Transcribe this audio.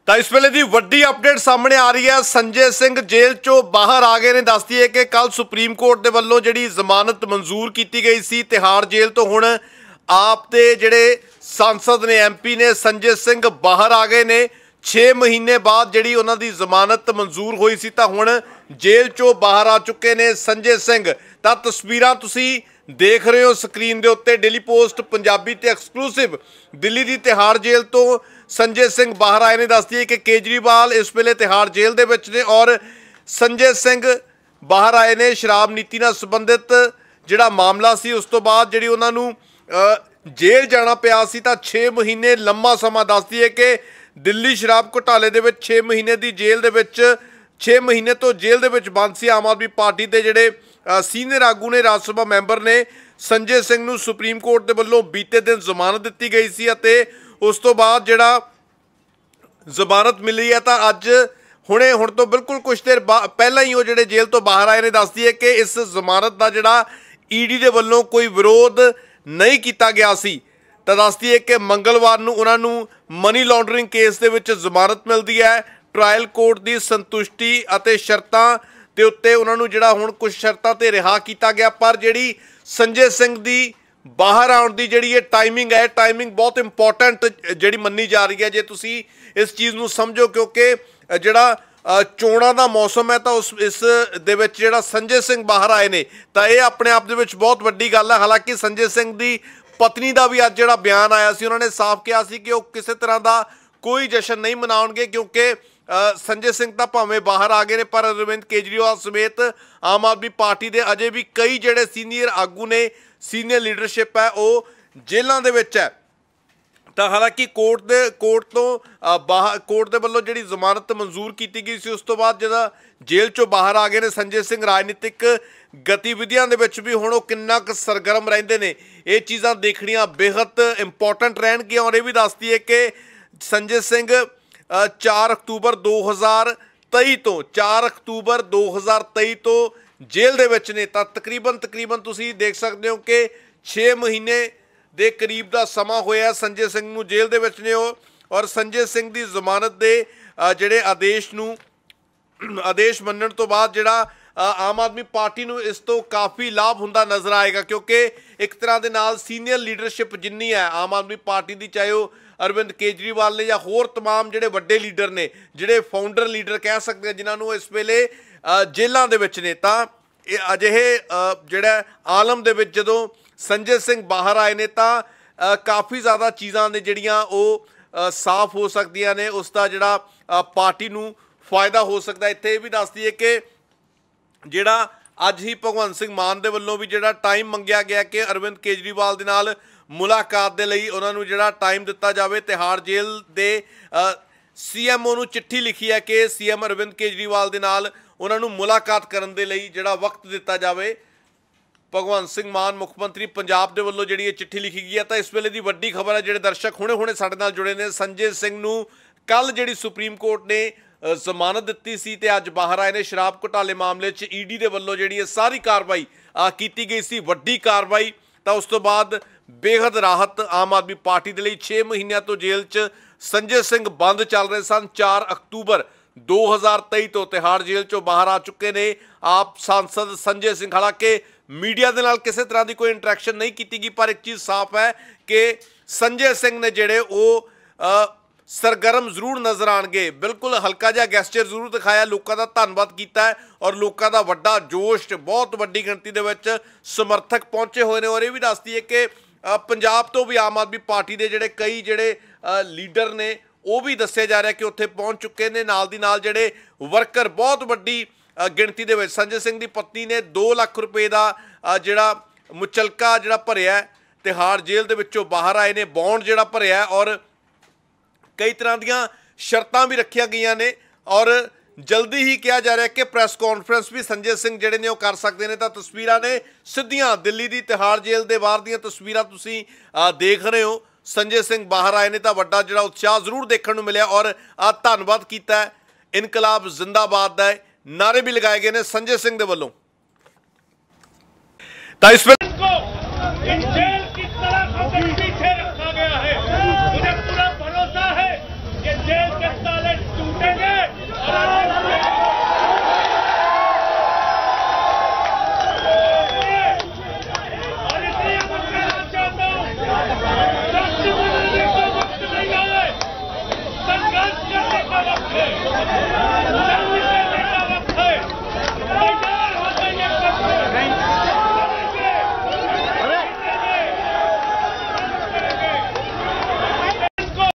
ਤਾਂ ਇਸ ਵੇਲੇ ਦੀ ਵੱਡੀ ਅਪਡੇਟ ਸਾਹਮਣੇ ਆ ਰਹੀ ਹੈ। ਸੰਜੇ ਸਿੰਘ ਜੇਲ੍ਹ ਚੋਂ ਬਾਹਰ ਆ ਗਏ ਨੇ। ਦੱਸਦੀ ਹੈ ਕਿ ਕੱਲ ਸੁਪਰੀਮ ਕੋਰਟ ਦੇ ਵੱਲੋਂ ਜਿਹੜੀ ਜ਼ਮਾਨਤ ਮਨਜ਼ੂਰ ਕੀਤੀ ਗਈ ਸੀ ਤਿਹਾੜ ਜੇਲ੍ਹ ਤੋਂ, ਹੁਣ ਆਪ ਦੇ ਜਿਹੜੇ सांसद ने MP ने संजय सिंह बाहर आ गए ने। 6 महीने बाद जिहड़ी उन्हां दी जमानत मंजूर हुई सी तां हुण जेल चों बाहर आ चुके ने संजय सिंह। तां तस्वीरां तुसीं देख रहे हो स्क्रीन दे उत्ते, डेली पोस्ट पंजाबी ते एक्सक्लूसिव दिल्ली दी तिहाड़ जेल तो संजय सिंह बाहर आए ने। दसदी है कि केजरीवाल इस वेले तिहाड़ जेल दे विच ने और संजय सिंह बाहर आए ने। शराब नीति नाल संबंधित जिहड़ा मामला सी उस तो बाद जिहड़ी उन्हां नूं जेल जाना पिया सी तां 6 महीने लंबा समा। दसदी है कि दिल्ली शराब घोटाले दे विच 6 महीने की जेल दे विच 6 महीने तो जेल दे विच बंद सी। आम आदमी पार्टी के जिहड़े सीनियर आगू ने राज सभा मैंबर ने संजय सिंह नूं सुप्रीम कोर्ट के वल्लों बीते दिन जमानत दी गई सी अते उस तो बाद जिहड़ा जमानत मिली है तां अज हुण तो बिल्कुल कुछ देर पहला ही वो जिहड़े जेल तो बाहर आए ने। दसदी है कि इस जमानत का जिहड़ा ED दे वल्लों कोई विरोध नहीं किया गया सी। तो दसदी है कि मंगलवार नूं उन्हां नूं मनी लॉन्ड्रिंग केस दे विच जमानत मिलती है। ट्रायल कोर्ट की संतुष्टि अते शर्तां दे उत्ते उन्हां नूं जिहड़ा हुण कुछ शर्तां ते रिहा किया गया। पर जिहड़ी संजय सिंह दी बाहर आउण दी जिहड़ी टाइमिंग है, टाइमिंग बहुत इंपॉर्टेंट जिहड़ी मन्नी जा रही है जे तुसीं इस चीज़ नूं समझो, क्योंकि जिहड़ा चोणां दा मौसम है तो इस दे विच जिहड़ा संजय सिंह बाहर आए ने तो यह अपने आप दे विच बहुत वड्डी गल है। हालांकि संजय सिंह दी पत्नी का भी अज जिहड़ा बयान आया सी, उन्होंने साफ कहा सी कि वो किसी तरह का कोई जश्न नहीं मनाउणगे, क्योंकि संजय सिंह तो भावें बाहर आ गए ने पर अरविंद केजरीवाल समेत आम आदमी पार्टी के अजे भी कई जिहड़े सीनियर आगू ने, सीनियर लीडरशिप है वो जेलों के विच है। तो हालांकि कोर्ट तो बाहर कोर्ट के वल्लों जिहड़ी जमानत मंजूर की गई सी उस तो बाद जिहड़ा जेल चों बाहर आ गए ने संजय सिंह, राजनीतिक गतिविधियां दे विच भी हुण वो किन्ना क सरगर्म रहिंदे ने, ये चीज़ां देखणियां बेहद इंपॉर्टेंट रहणगीआं। और ये भी दसदी है कि संजय सिंह 4 अक्तूबर 2023 तो 4 अक्तूबर 2023 तो जेल दे विच ने। तां तकरीबन तुसीं देख सकते हो कि 6 महीने ਦੇ करीब का समा होया संजय सिंह नूं जेल दे विच ने और संजय सिंह की जमानत के जिहड़े आदेश मनण तो बाद जिहड़ा आम आदमी पार्टी नूं इस तो काफ़ी लाभ हुंदा नज़र आएगा, क्योंकि एक तरह के नाल सीनियर लीडरशिप जिन्नी है आम आदमी पार्टी की, चाहे वो अरविंद केजरीवाल ने या होर तमाम जिहड़े वड्डे लीडर ने, जिहड़े फाउंडर लीडर कह सकते हैं जिन्हां नूं इस वेले जेलों दे विच ने। तां अजिहे जिहड़ा आलम दे विच जदों संजय सिंह बाहर आए ने तां काफ़ी ज़्यादा चीज़ां ने जिहड़ियां वो साफ हो सकदियां ने, उसका जिहड़ा पार्टी नूं फायदा हो सकता है। इत्थे भी दसदी है कि जिहड़ा अज ही भगवंत सिंह मान दे वल्लों भी जिहड़ा टाइम मंगिया गया कि अरविंद केजरीवाल दे नाल मुलाकात दे लई उन्हां नूं जिहड़ा टाइम दिता जावे। तिहाड़ जेल दे CMO नूं चिट्ठी लिखी है कि CM अरविंद केजरीवाल दे नाल उन्हां नूं मुलाकात करन दे लई जिहड़ा वक्त दिता जावे। भगवंत सिंह मान मुख्यमंत्री पंजाब के वल्लों जिहड़ी चिट्ठी लिखी गई है। तो इस वेले की वड्डी खबर है, जिहड़े दर्शक हुणे साडे नाल जुड़े ने, संजय सिंह नूं कल जिहड़ी सुप्रीम कोर्ट ने जमानत दित्ती सी ते अज बाहर आए ने। शराब घोटाले मामले च ED दे वल्लों जिहड़ी सारी कार्रवाई की गई सी, वड्डी कार्रवाई। तो उस तो बाद बेहद राहत आम आदमी पार्टी के लिए। 6 महीनों तो जेल च संजय सिंह बंद चल रहे सन। 4 अक्तूबर 2023 तो तिहाड़ जेल चों बाहर आ चुके ने आप सांसद संजय सिंह। हालांकि मीडिया के नाल किसी तरह की कोई इंटरैक्शन नहीं की गई, पर एक चीज़ साफ है कि संजय सिंह ने जिहड़े वो सरगर्म जरूर नज़र आएंगे। बिल्कुल हल्का जिहा गैस्चर जरूर दिखाया, लोगों का धन्नवाद किया और लोगों का वड्डा जोश, बहुत वड्डी गिणती दे विच समर्थक पहुंचे हुए हैं। और ये भी दसदी है कि पंजाब तो भी आम आदमी पार्टी के जिहड़े कई जिहड़े लीडर ने वो भी दस्सिया जा रहा है कि उत्थे पहुंच चुके हैं। नाल दी नाल जिहड़े वर्कर बहुत वड्डी गिणती दे विच संजय सिंह की पत्नी ने 2 लाख रुपए का जिहड़ा मुचलका जिहड़ा भरिया तिहाड़ जेल दे विचों बाहर आए ने, बॉन्ड जिहड़ा भरिया और कई तरह दीयां शर्तां भी रखिया गई ने। और जल्दी ही कहा जा रहा है कि प्रैस कॉन्फ्रेंस भी संजय सिंह जिहड़े ने वो कर सकते हैं। तो तस्वीरां ने सीधियां दिल्ली की तिहाड़ जेल के बाहर दीयां तस्वीरां तुसीं देख रहे हो। संजय सिंह बाहर आए ने तो वड्डा जिहड़ा उत्साह जरूर देखने को मिलिया और धन्नवाद किया। इनकलाब जिंदाबाद दा नारे भी लगाए गए ने संजय सिंह दे वल्लों। तो इस